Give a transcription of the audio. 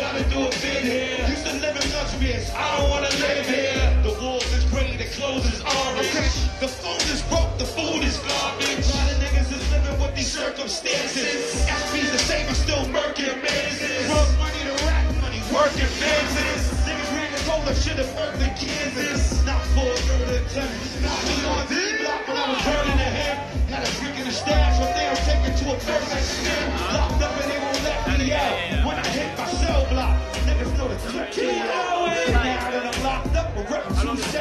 about to do a bid here. Used to live in luxurious, I don't wanna live here. The walls is gray, the clothes is orange. The phone is broke, the food is garbage. A lot of niggas is living with these circumstances. SP's the same, I'm still murking manses. Broke money to rap money, working manses. Niggas ran and told them should've worked in Kansas. Not for a murder attempt. Not me on D-block when I was burning the hemp. Had a freak in the stash, but they were taken to a perfect spin. Locked up and they won't let me out. When I hit my cell block, niggas know the clip. Now that I'm locked up, we're repping 2